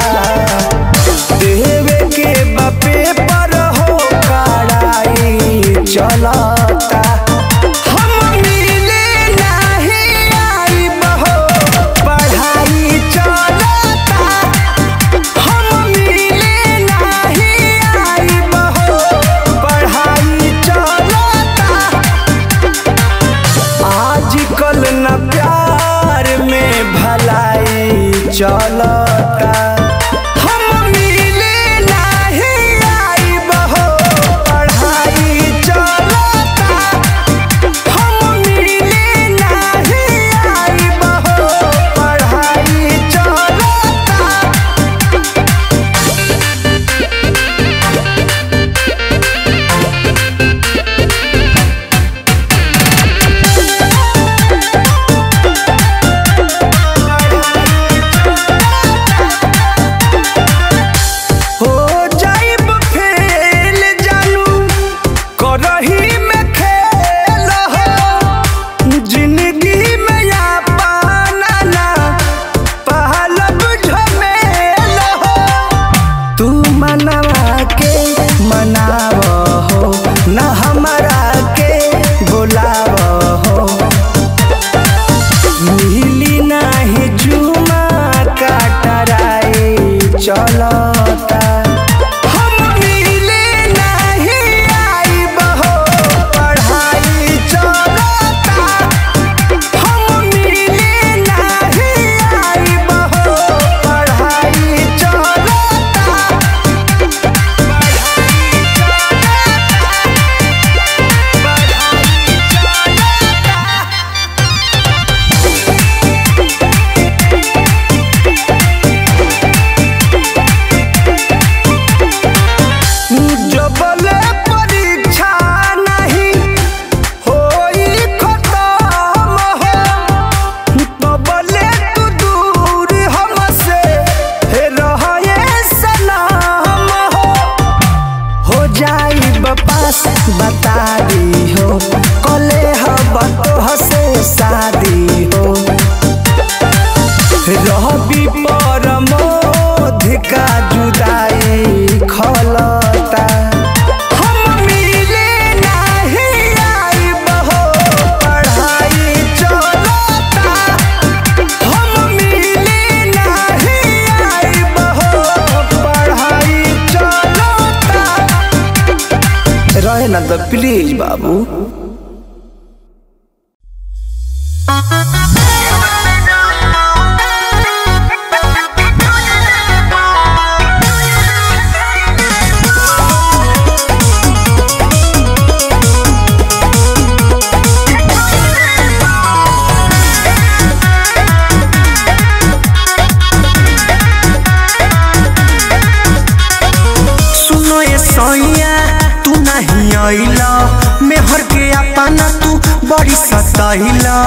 देवे के बापे पर हो कड़ाई चलता। हम मिले नहीं आई बहो पढ़ाई चलता, हम मिले नहीं आई बहो पढ़ाई चलता। आजकल न प्यार में भलाई चलता, हम मिले नहीं आई बहो पढ़ाई चलता, हम मिले नहीं आई बहो पढ़ाई चलता। चलता, हम मिले नहीं आई बहो पढ़ाई चलता, हम मिले नहीं आई बहो पढ़ाई चलता। बता दी हो कले हब तोह से शादी हो, रहबी परमोध का जुदाई खलता। हम मिले नहीं आई बहो पढ़ाई चलता, हम मिले नहीं आई बहो पढ़ाई चलता। रहे ना तो प्लीज बाबू। बड़ी सताइला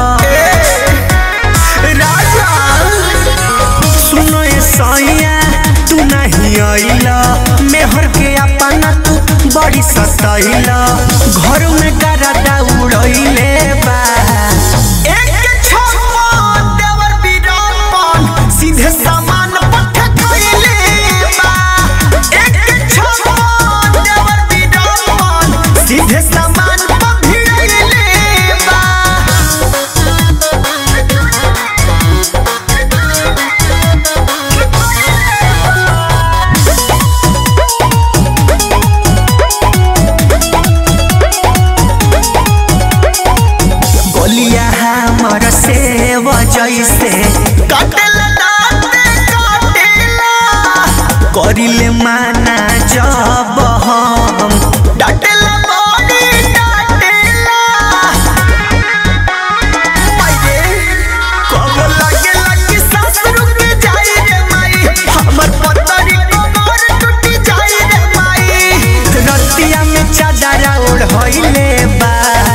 राजा सुनो ये सैया तू नहीं आइला मेहर के अपना तू बड़ी सताइला घर में गरदा उड़ैले बा एक छप्पा देवर बीरापन सीधे सामान पठ कइले बा एक छप्पा देवर बीरापन सीधे सामान भिड़ैले बा हमर सेव जैसे काटेला दाते काटेला करिले माना जब हम डाटेला बॉडी डाटेला माये कब लगे लगे सांस रुक जाई रे माई हमर पतरी कमर टूट जाई रे माई रतिया में चादर ओढ़ होइले बा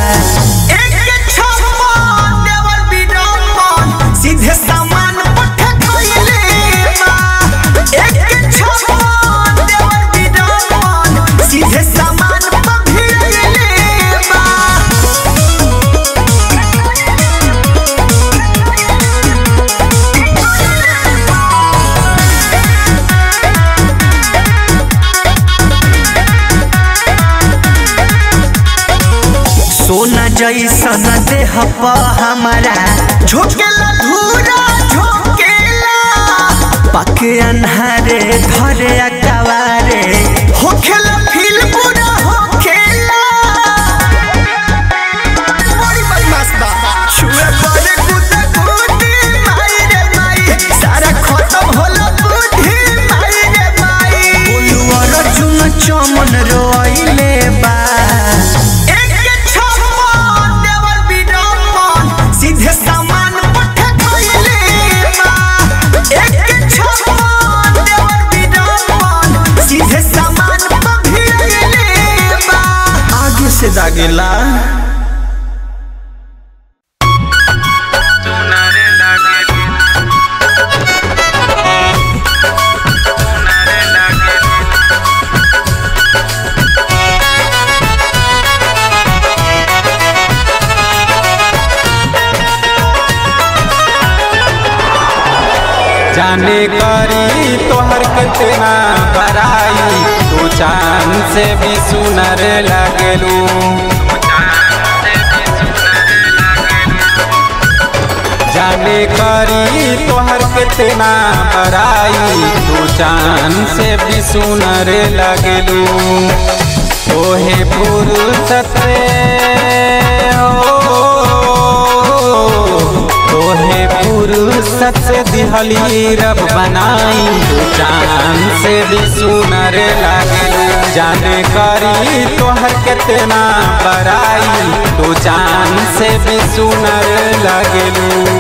सीधे सामान पठ कइले बा एक छप्पा देवर बीरापन सीधे सामान भिड़ैले बा सोना जैसन देह प हमारा झोंकेला धूरा झोंकेला पके अन्हारे घरे अकवारे होखेला फील पूरा होखेला बड़ी बदमाश बा छुए पड़े कुत्ता कुत्ती माई रे माई सारा खत्म होला बुद्धि माई रे माई बोलू अर्जुन चमन रोइले बा सीधे सामान पठ कइले बा एक छप्पा देवर बीरापन सीधे सामान भिड़ैले बा आगे से दागेला जाने करी तोहर कितना बड़ाई तू चांद से भी सुनर लगलू जाने करी तोहर कितना बड़ाई तू चांद से भी सुनर लगलू तोहे फुर्सत हो तोहे फुर्सत से दिहली रब बनाई तू चांद से भी सुनर लगलू जाने करी तोहर कितना बड़ाई तू चांद से भी सुनर लगलू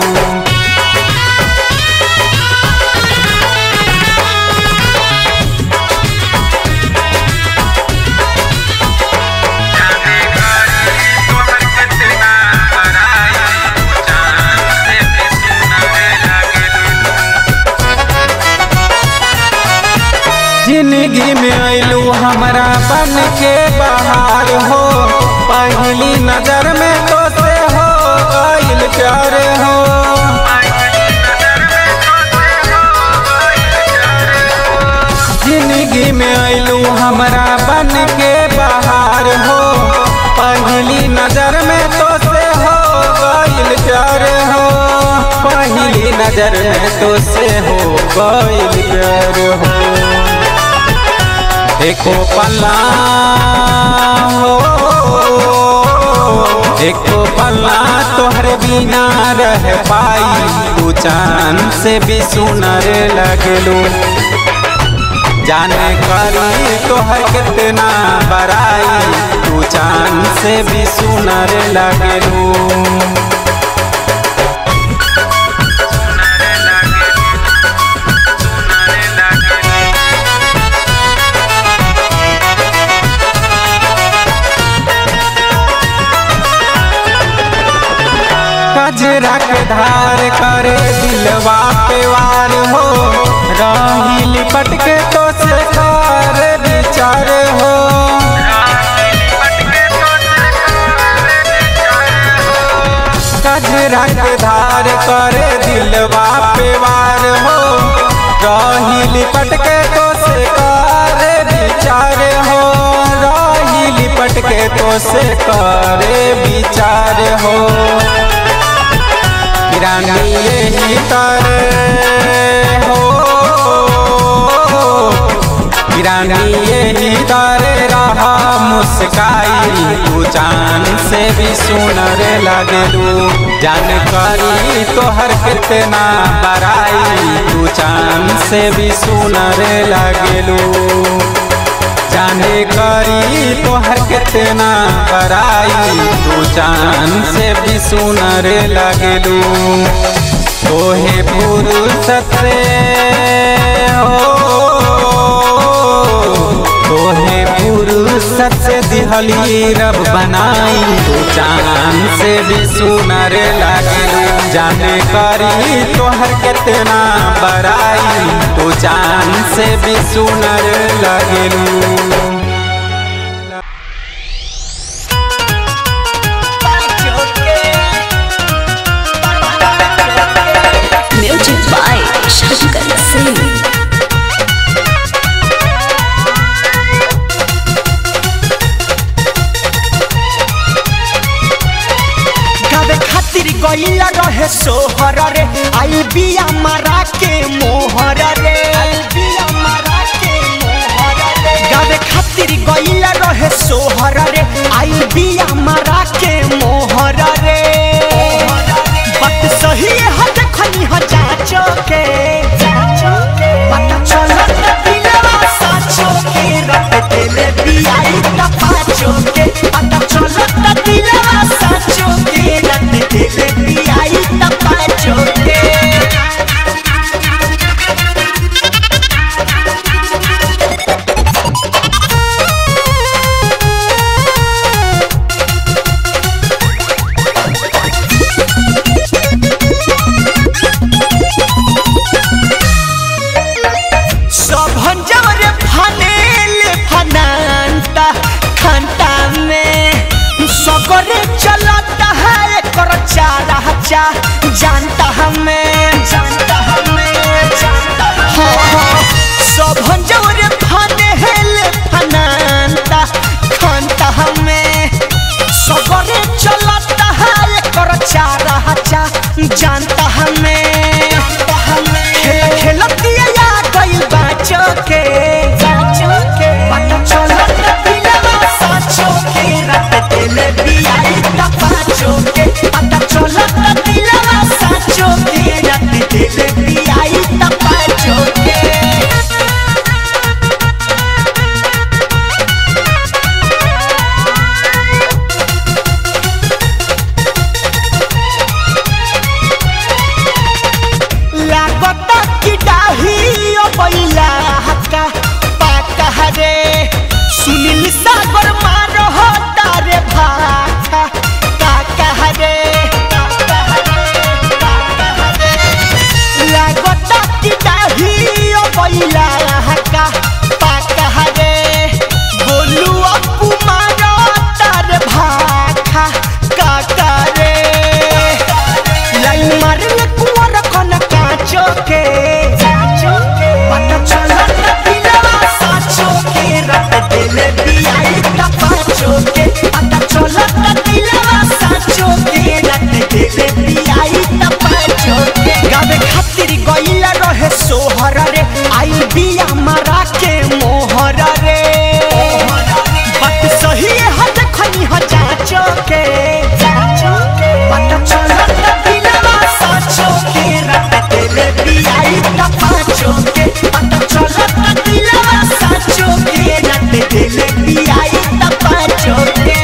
जिंदगी में आइलू हमारा बन के बाहर हो पहली नजर में तो से हो गइल प्यार हो जिंदगी में आइलू हमारा बन के बाहर हो पहली नजर में तो से हो गइल प्यार हो पहली नजर में तो से हो गइल प्यार हो एको पल्ला हो एको पल्ला तोहरे बिना रह पाई तू चांद से भी सुनर लगलू जाने करी तोहर कितना बड़ाई तू चांद से भी सुनर लगलू लिपट के तो से कर विचार हो। कजरा के धार करे दिलवा पे वार हो। रही लिपट के तो से कर विचार हो। रही लिपट के तो से करे विचार हो। रानी यही तारे हो। रानी यही तारे रहा मुस्काई तू जान से भी सुनर लगलू। जानकारी तोहर कितना बड़ाई तू जान से भी सुनर लगलू। जाने करी तोहर कितना बड़ाई तू जान से भी सुनर लगलू। तोहे फुर्सत से हो तोहे फुर्सत से दिहली रब बनाई तू जान से भी सुनर लगलू। जाने करी तोहर कितना बड़ाई तू जान से भी सुनर लगलू। Music by Shankar Singh. गईला रहे सोहर रे आई बिया मारा के मोहर रे। गावे खातिर गईला रहे सोहर रे आई बिया मारा के मोहर रे। बात सही है देखनी ह जाचो के पता चलत दिलवा साचो के रट दिले बियाई त पाचो के। पता चलत दिलवा साचो के रट दिले बियाई त पाचो के। चलता है कर चारा जानता हमें जानता हमें जानता हाँ सब हंजोरे फने हेले फनांता खानता हमें सगरे चलता है कर चारा जानता हमें खेल खेलती या गइल बाचो के पता चलता दिलवा साचो के रट दिले बियाई त पाचो के। पता चलता दिलवा साचो के रट दिले बियाई त पाचो के। लागता कि डाही ओ बैला हक्का पाका हरे सुनील सागर मारो हो तारे भाखा काका हरे लागता कि डाही ओ बैला हक्का पाका हरे बोलू अपू मारो तारे भाखा काका रे। लाइन मारने कुंवर कन काचो के पता चलता दिलवा साचो के रट दिले बियाई त पाचो के। पता चलता दिलवा साचो के रट दिले बियाई त पाचो के। गावे खातिर गईला रहे सोहर रे आई बिया मारा के मोहर रे। बात सही है देखनी ह जाचो के पता चलता दिलवा साचो के रट दिले बियाई त पाचो के। पता चलता दिलवा साचो के रट दिले बियाई त पाचो के।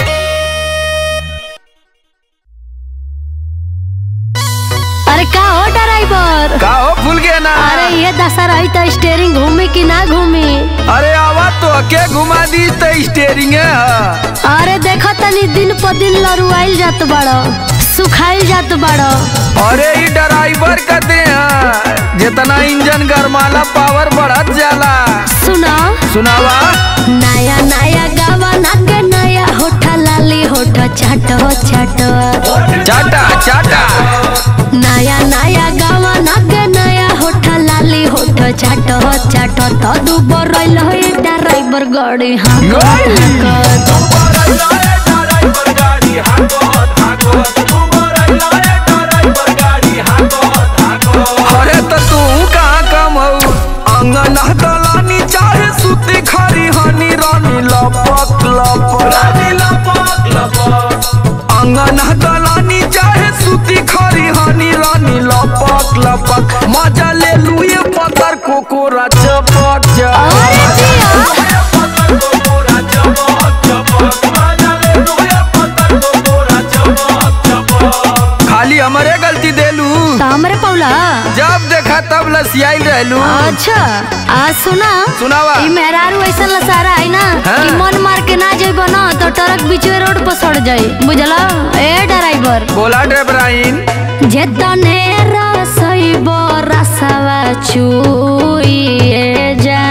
अरे का हो ड्राइवर का हो भूल गया ना। अरे ये दशा रही तो स्टेयरिंग घूमी कि ना घूमी। अरे आवा तो के घुमा दी तो स्टेयरिंग है। अरे देखो तनी दिन पर दिन लरुआइल जात बड़ो। सुखाइल जात बाड़ो। अरे ई ड्राइवर कहते हैं जितना इंजन गरमाला पावर बढ़त जाला। सुना सुनावा। नया नया गावा नाके नया होठा लाली होठा चाटो चाटो चाटा चाटा। नया नया गावा नाके नया होठा लाली होठा चाटो चाटो तो दुबर रइल होई ड्राइवर गाड़ी हाको हाको। अरे तो तू कहाँ कम हो अंगन दलानी चाहे सुती खरी हनी रानी लपक लपक रानी लपक लपक। अंगन दलानी चाहे सुती खरी हनी रानी लपक लपक। मजा ले लुए पत्थर कोकोरा चपक खाली हमारे गलती देलू हमरे पौला जब देखा तब लसियाई रहलू। अच्छा आज सुना सुनावा। ई मेहरारू ऐसा लसारा है ना हाँ? कि मन मार के ना जाइबो ना तो ट्रक बीचवे रोड पर सड़ जाई बुझला। ए ड्राइवर बोला ड्राइवराइन जेतने रसइबो रसवा चुइए जा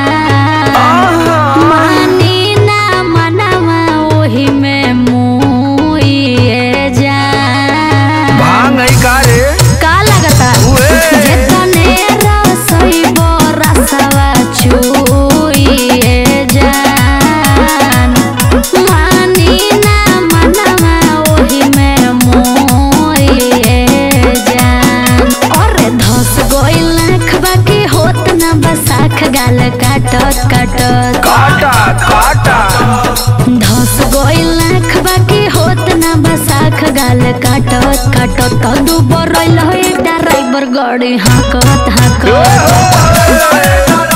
मानी ना मनवा ओही में मुइए जा। भांग नहीं का रे का लगता जेतने रसइबो रसवा चुइए जान मानी ना मनवा ओही में मुइए जान। अरे धस गइल आँखबा की होत ना बसाख गाल काटत काटत काटा काटा। धस गइल आँखबा की होत ना बसाख गाल काटत काटत तो दुबर रइल होई ड्राइवर गाड़ी हाकत हाकत।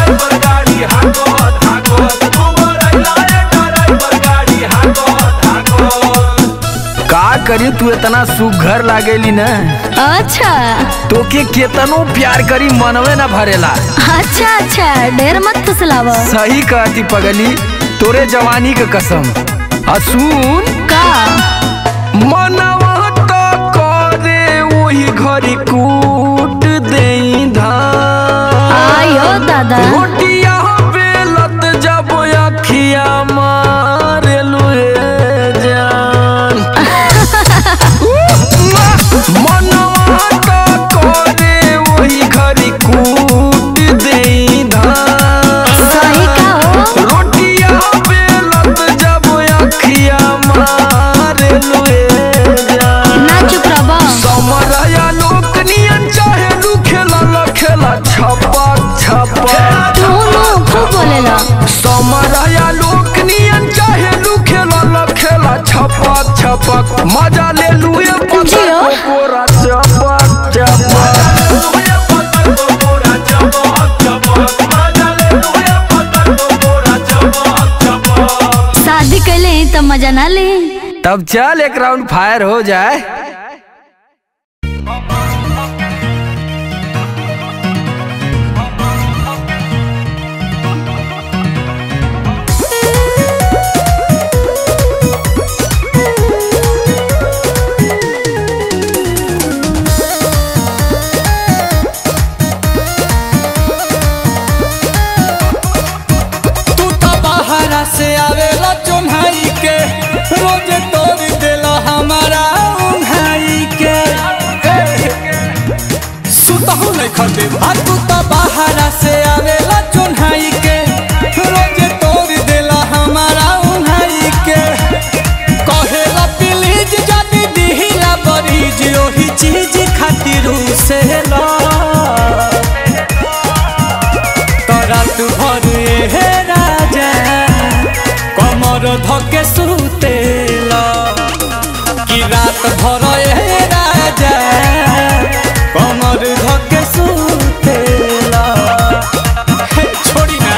का करी तू इतना सुघर लागेली न। अच्छा तो के केतनो प्यार करी मनवे न भरेला। अच्छा अच्छा ढेर मत फुसलाव। सही कहती पगली तोरे जवानी के कसम। असून का मनवा तो करे वही घरी कूट देई धान। आयो दादा रोटिया बेलत जब अखिया मारेलू रे जान। मनवा तो करे वही घरी कूट देई धान। सही का हो रोटिया बेलत जब अखिया मारेलू रे जान। ना चुप रहो। समरया लोक नियन चाहे लू खेला ल खेला छपक छपक। तू नो खूब बोलेला। समरया लोक नियन चाहे लू खेला ल खेला छपक छपक। मजा ले लू ये पत्थर जियो। कोरा चपक चपक। शादी कैले तो मजा ना ले। तब चल एक राउंड फायर हो जाए। तू तो बाहरा से आवेला चुन्हाई के रोज तोड़ देला हमारा उन्हाई के। सुतहु नहीं खटे आ तू तो बाहरा से आवेला चुन्हाई के रोज तोड़ देला हमारा उन्हाई के। कहेला प्लीज जदी दिहिला बरीज ओही चीज खातिर से ला रात भर हे राजा कमर धके सुतेला कि रात भर हे राजा कमर धके सुतेला। छोड़ी ना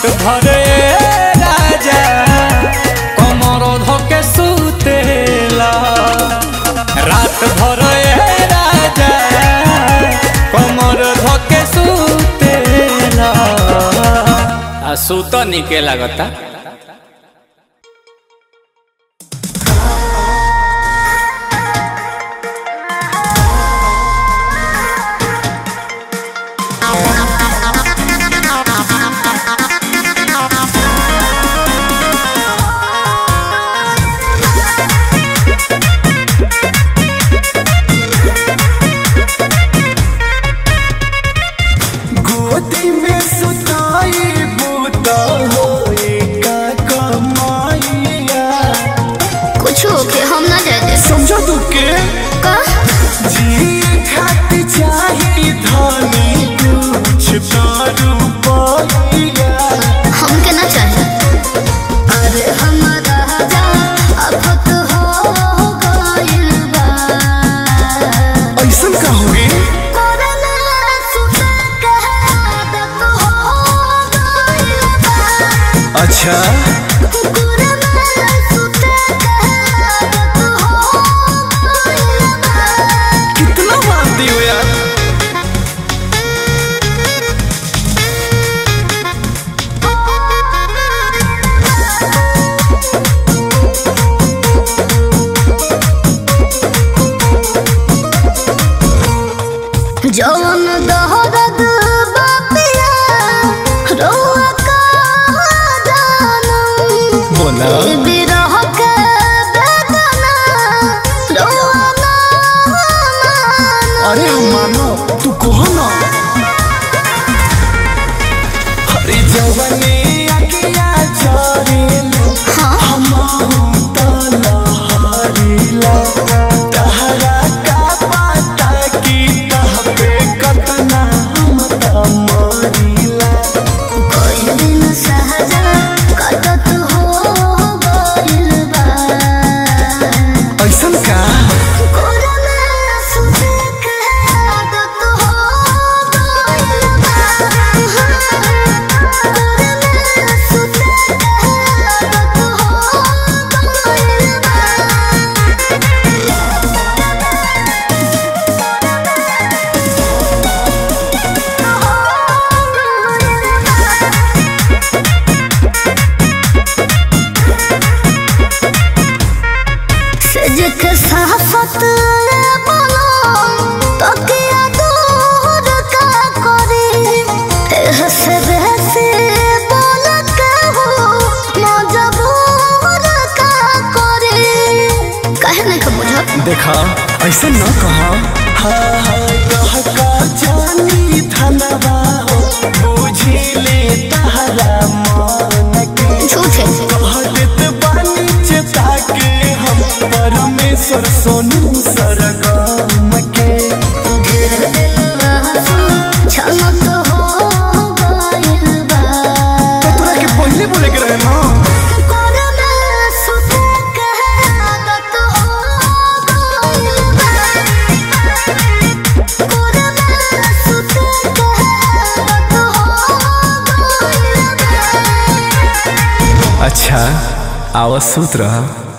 भरे राजा कमर धके सुतेला रात भरे राजा कमर धके सुतेला आ सुत निके लागता। हमके ना चाहिए। अरे हमारा आफत हो गइल बा। ऐसन का होगी? कोरोना सुते के आदत हो गइल बा। अच्छा कोरोना सुते के आदत हो गइल बा। कितना मारती हो यार? जवन दहरद बापिया रोआ का जानम बोला बिरह के बेदना रोआ ना मानम। अरे हम मानो तू कहो ना। अरे जवनी अकिया चोरीलो हम तो लहरीला तहरा का पता की तह पे कतना हम तो मरीला। कोई दिन सहजा कटत हो गइल बा। ऐसन का? कोरोना सुते के आदत हो गइल बा। कोरोना सुते के आदत हो गइल बा। सजक साफत बोलो तो किया दूर का करे हंसे बहसे बोल के हो मजबूर का करे कहे नहीं का बुझा। देखा ऐसे न कहा। हाँ हाँ कह का जानी धनवा हो बुझी ले तहरा मन के। झूठे कहत बानी चेता के हम परमेश्वर सोनू सरगम के। छलक हो गइल बा। तो तोरा के पहले बोले के रहे ना। कोरोना सुते के आदत हो गइल बा। कोरोना सुते के आदत हो गइल बा। अच्छा आवाज सूत रहा।